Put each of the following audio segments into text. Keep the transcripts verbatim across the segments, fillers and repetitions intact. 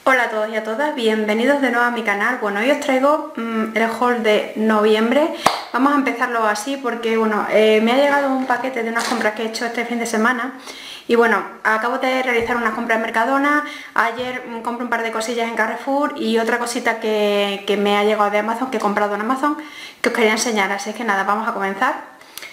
Hola a todos y a todas, bienvenidos de nuevo a mi canal. Bueno, hoy os traigo mmm, el haul de noviembre. Vamos a empezarlo así porque bueno, eh, me ha llegado un paquete de unas compras que he hecho este fin de semana. Y bueno, acabo de realizar unas compras en Mercadona. Ayer mmm, compré un par de cosillas en Carrefour y otra cosita que, que me ha llegado de Amazon, que he comprado en Amazon, que os quería enseñar. Así que nada, vamos a comenzar.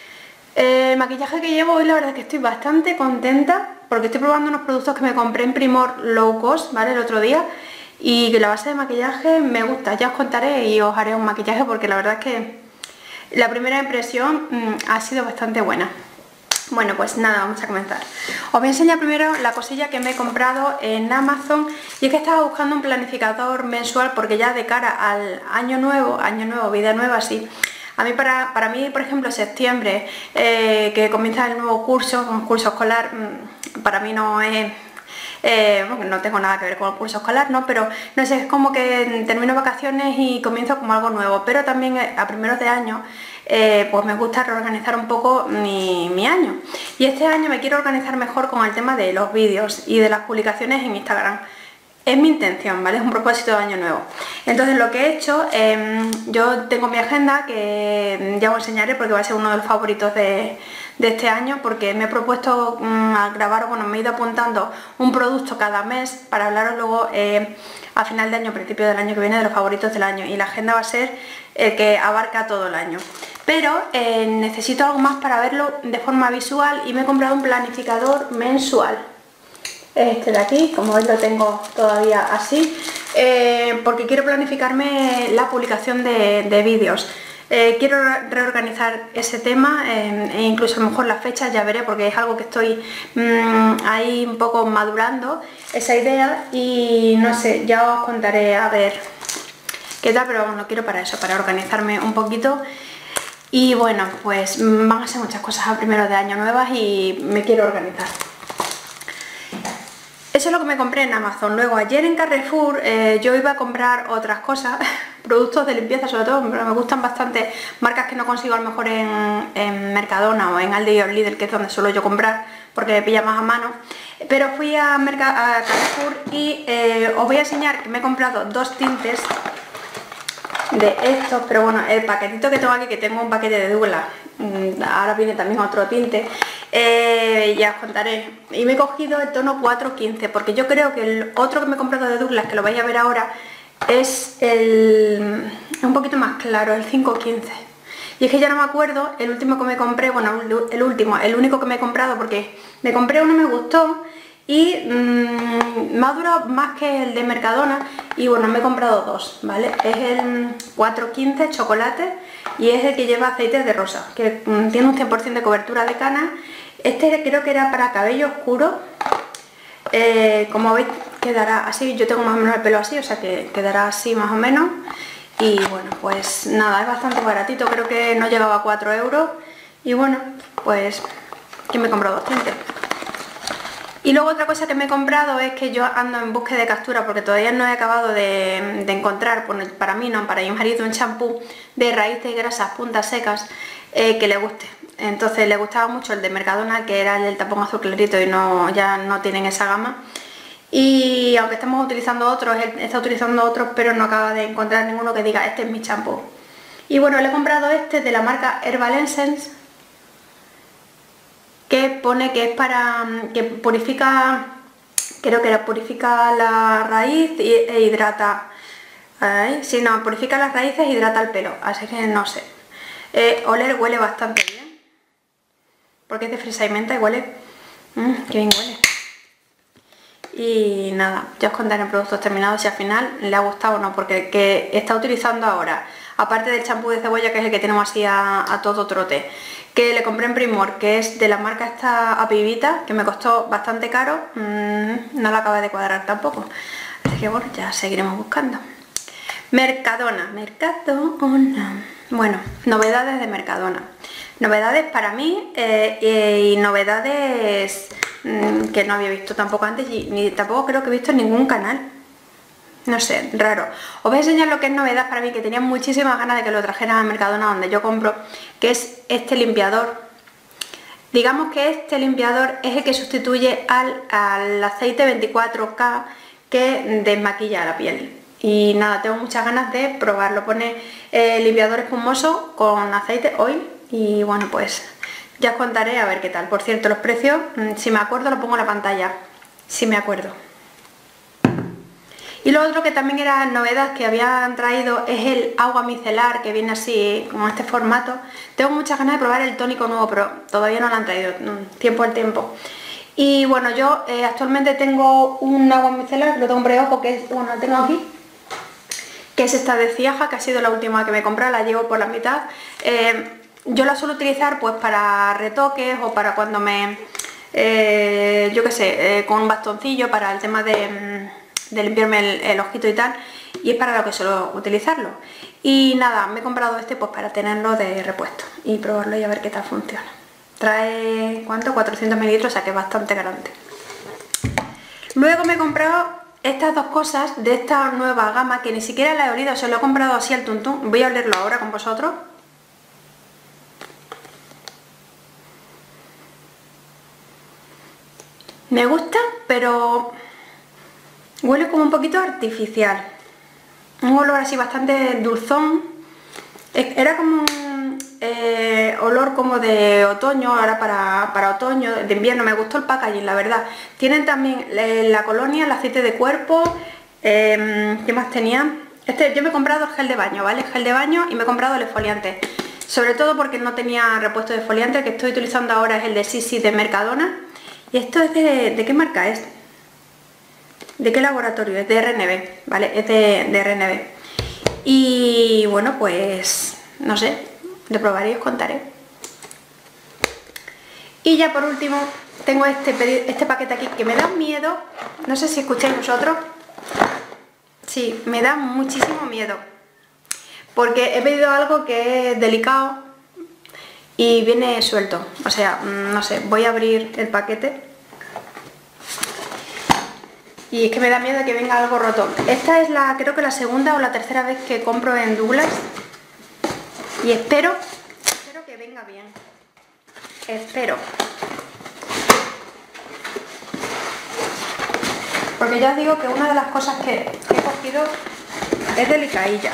El maquillaje que llevo hoy, la verdad es que estoy bastante contenta porque estoy probando unos productos que me compré en Primor low cost, ¿vale? El otro día, y que la base de maquillaje me gusta. Ya os contaré y os haré un maquillaje porque la verdad es que la primera impresión mmm, ha sido bastante buena. Bueno, pues nada, vamos a comenzar. Os voy a enseñar primero la cosilla que me he comprado en Amazon, y es que estaba buscando un planificador mensual porque ya de cara al año nuevo, año nuevo, vida nueva, sí. A mí, para, para mí, por ejemplo, septiembre, eh, que comienza el nuevo curso, un curso escolar, para mí no es... Eh, bueno, no tengo nada que ver con el curso escolar, ¿no? Pero no sé, es como que termino vacaciones y comienzo como algo nuevo. Pero también a primeros de año, eh, pues me gusta reorganizar un poco mi, mi año. Y este año me quiero organizar mejor con el tema de los vídeos y de las publicaciones en Instagram. Es mi intención, ¿vale? Es un propósito de año nuevo. Entonces lo que he hecho, eh, yo tengo mi agenda que ya os enseñaré porque va a ser uno de los favoritos de, de este año, porque me he propuesto um, a grabar, bueno, me he ido apuntando un producto cada mes para hablaros luego eh, a final de año, principio del año que viene, de los favoritos del año, y la agenda va a ser el que abarca todo el año. Pero eh, necesito algo más para verlo de forma visual y me he comprado un planificador mensual. Este de aquí, como veis lo tengo todavía así, eh, porque quiero planificarme la publicación de, de vídeos. Eh, quiero reorganizar ese tema eh, e incluso a lo mejor las fechas ya veré, porque es algo que estoy mmm, ahí un poco madurando esa idea, y no sé, ya os contaré a ver qué tal, pero bueno, quiero para eso, para organizarme un poquito. Y bueno, pues van a ser muchas cosas a primeros de año nuevas y me quiero organizar. Eso es lo que me compré en Amazon. Luego ayer en Carrefour eh, yo iba a comprar otras cosas, productos de limpieza sobre todo, pero me gustan bastante marcas que no consigo a lo mejor en, en Mercadona o en Aldi o Lidl, que es donde suelo yo comprar, porque me pilla más a mano. Pero fui a, Merca a Carrefour y eh, os voy a enseñar que me he comprado dos tintes de estos, pero bueno, el paquetito que tengo aquí, que tengo un paquete de Douglas, ahora viene también otro tinte, eh, ya os contaré. Y me he cogido el tono cuatro quince, porque yo creo que el otro que me he comprado de Douglas, que lo vais a ver ahora, es el un poquito más claro, el cinco quince. Y es que ya no me acuerdo el último que me compré, bueno, el último, el único que me he comprado, porque me compré uno, me gustó, y mmm, me ha durado más que el de Mercadona, y bueno, me he comprado dos, ¿vale? Es el cuatro quince chocolate y es el que lleva aceite de rosa, que mmm, tiene un cien por ciento de cobertura de cana. Este creo que era para cabello oscuro, eh, como veis quedará así, yo tengo más o menos el pelo así, o sea que quedará así más o menos. Y bueno, pues nada, es bastante baratito, creo que no llegaba a cuatro euros, y bueno, pues que me he comprado dos tintes. Y luego otra cosa que me he comprado es que yo ando en búsqueda de captura, porque todavía no he acabado de, de encontrar, para mí no, para mi marido, un champú de raíces grasas, puntas secas, eh, que le guste. Entonces le gustaba mucho el de Mercadona, que era el del tapón azul clarito, y no, ya no tienen esa gama. Y aunque estamos utilizando otros, él está utilizando otros, pero no acaba de encontrar ninguno que diga este es mi champú. Y bueno, le he comprado este de la marca Herbal Essence, que pone que es para, que purifica, creo que purifica la raíz e hidrata, ¿eh? Si no, purifica las raíces e hidrata el pelo, así que no sé. Eh, oler huele bastante bien, porque es de fresa y menta y huele, mmm, qué bien huele. Y nada, ya os contaré en productos terminados si al final le ha gustado o no, porque el que está utilizando ahora, aparte del champú de cebolla, que es el que tenemos así a, a todo trote, que le compré en Primor, que es de la marca esta Apivita, que me costó bastante caro, mmm, no la acaba de cuadrar tampoco, así que bueno, ya seguiremos buscando. Mercadona, Mercadona, bueno, novedades de Mercadona, novedades para mí eh, eh, y novedades mmm, que no había visto tampoco antes, y ni tampoco creo que he visto en ningún canal. No sé, raro. Os voy a enseñar lo que es novedad para mí, que tenía muchísimas ganas de que lo trajeran a Mercadona, donde yo compro, que es este limpiador. Digamos que este limpiador es el que sustituye al, al aceite veinticuatro K que desmaquilla la piel. Y nada, tengo muchas ganas de probarlo. Pone eh, limpiador espumoso con aceite, oil, y bueno, pues ya os contaré a ver qué tal. Por cierto, los precios, si me acuerdo, lo pongo en la pantalla, si me acuerdo. Y lo otro que también era novedad que habían traído es el agua micelar, que viene así, con este formato. Tengo muchas ganas de probar el tónico nuevo, pero todavía no lo han traído, tiempo al tiempo. Y bueno, yo eh, actualmente tengo un agua micelar, lo compré, ojo, que es, bueno, lo tengo aquí, que es esta de Ciaja, que ha sido la última que me he comprado, la llevo por la mitad. Eh, yo la suelo utilizar pues para retoques o para cuando me, eh, yo qué sé, eh, con un bastoncillo para el tema de... de limpiarme el, el ojito y tal, y es para lo que suelo utilizarlo. Y nada, me he comprado este pues para tenerlo de repuesto y probarlo y a ver qué tal funciona. Trae, ¿cuánto? cuatrocientos mililitros, o sea que es bastante grande. Luego me he comprado estas dos cosas de esta nueva gama que ni siquiera la he olido, se lo he comprado así al tuntún. Voy a olerlo ahora con vosotros. Me gusta, pero huele como un poquito artificial, un olor así bastante dulzón. Era como un eh, olor como de otoño, ahora para, para otoño, de invierno. Me gustó el packaging, la verdad. Tienen también eh, la colonia, el aceite de cuerpo, eh, ¿qué más tenía? Este, yo me he comprado el gel de baño, ¿vale? El gel de baño y me he comprado el exfoliante. Sobre todo porque no tenía repuesto de exfoliante. El que estoy utilizando ahora es el de Sisi de Mercadona. Y esto es de... ¿de qué marca es? ¿De qué laboratorio? Es de R N B, ¿vale? Es de, de R N B. Y bueno, pues no sé, lo probaré y os contaré. Y ya por último tengo este, este paquete aquí que me da miedo. No sé si escucháis vosotros. Sí, me da muchísimo miedo. Porque he pedido algo que es delicado y viene suelto. O sea, no sé, voy a abrir el paquete. Y es que me da miedo que venga algo roto. Esta es la, creo que la segunda o la tercera vez que compro en Douglas. Y espero, espero que venga bien. Espero. Porque ya os digo que una de las cosas que, que he cogido es delicadilla.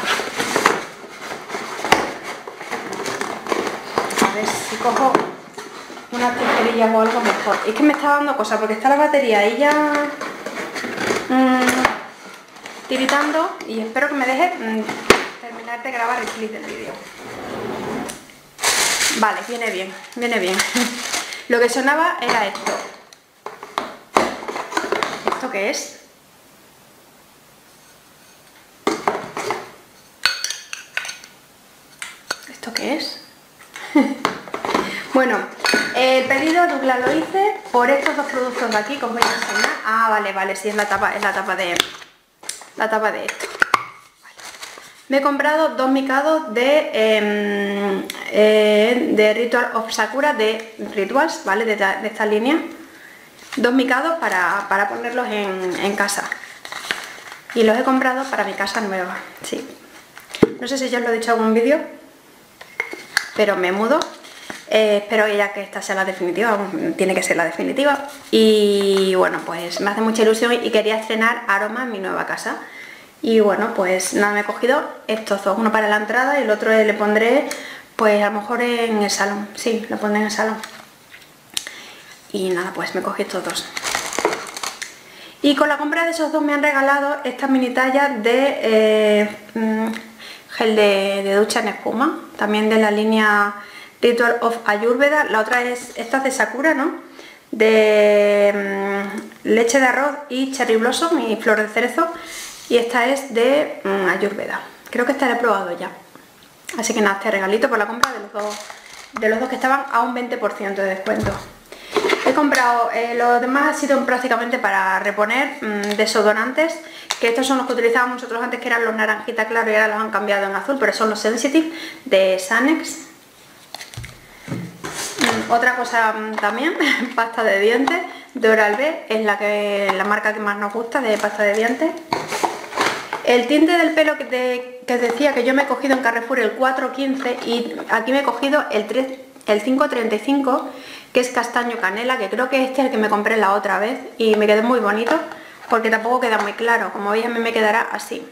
A ver si cojo unas tijerillas o algo mejor. Es que me está dando cosas porque está la batería ahí ya... Mm, tiritando, y espero que me deje mm, terminar de grabar el clip del vídeo. Vale, viene bien, viene bien. Lo que sonaba era esto. ¿Esto qué es? ¿Esto qué es? Bueno, el pedido Douglas lo hice por estos dos productos de aquí que os voy a enseñar. Ah, vale, vale, sí, es la tapa, es la tapa de la tapa de esto. Vale. Me he comprado dos micados de eh, eh, de Ritual of Sakura, de Rituals, ¿vale? De, de esta línea. Dos micados para, para ponerlos en, en casa. Y los he comprado para mi casa nueva, sí. No sé si ya os lo he dicho en algún vídeo, pero me mudo. Eh, espero ya que esta sea la definitiva, tiene que ser la definitiva. Y bueno, pues me hace mucha ilusión y quería estrenar aroma en mi nueva casa. Y bueno, pues nada, me he cogido estos dos, uno para la entrada y el otro le pondré, pues a lo mejor en el salón. Sí, lo pondré en el salón. Y nada, pues me cogí estos dos. Y con la compra de esos dos me han regalado estas mini tallas de eh, gel de, de ducha en espuma, también de la línea Ritual of Ayurveda. La otra es, esta es de Sakura, ¿no? De mmm, leche de arroz y cherry blossom y flor de cerezo. Y esta es de mmm, Ayurveda. Creo que esta la he probado ya. Así que nada, este regalito por la compra de los dos, de los dos que estaban a un veinte por ciento de descuento. He comprado, eh, los demás ha sido prácticamente para reponer mmm, desodorantes, que estos son los que utilizábamos nosotros antes, que eran los naranjita claro, y ahora los han cambiado en azul, pero son los Sensitive de Sanex. Mm, otra cosa mmm, también, pasta de dientes de Oral-B, es la, que, la marca que más nos gusta de pasta de dientes. El tinte del pelo que, te, que decía que yo me he cogido en Carrefour el cuatro quince y aquí me he cogido el, tres, el cinco treinta y cinco, que es castaño canela, que creo que este es el que me compré la otra vez y me quedó muy bonito. porque tampoco queda muy claro. Como veis, a mí me quedará así.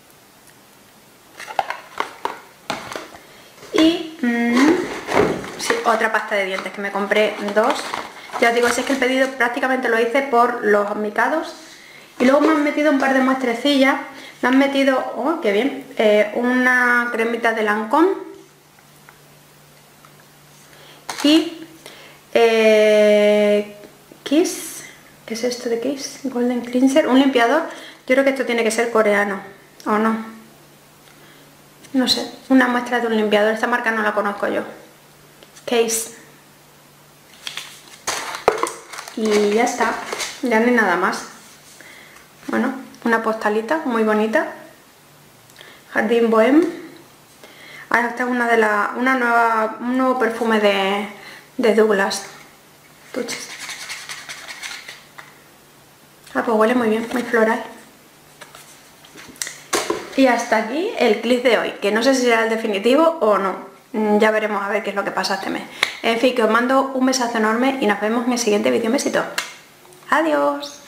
Y mmm, sí, otra pasta de dientes que me compré dos. Ya os digo, si es que el pedido prácticamente lo hice por los micados. Y luego me han metido un par de muestrecillas. Me han metido, oh, qué bien, eh, una cremita de Lancôme. Y eh, Kiss, ¿qué es esto de Kiss? Golden Cleanser, un limpiador. Yo creo que esto tiene que ser coreano, ¿o no? No sé, una muestra de un limpiador. Esta marca no la conozco yo. Case. Y ya está, ya no hay nada más. Bueno, una postalita muy bonita. Jardín Bohème. Ah, esta es una de la, una nueva, un nuevo perfume de, de Douglas. Tuches. Ah, pues huele muy bien, muy floral. Y hasta aquí el clip de hoy, que no sé si será el definitivo o no. Ya veremos a ver qué es lo que pasa este mes. En fin, que os mando un besazo enorme y nos vemos en el siguiente vídeo. Un besito. Adiós.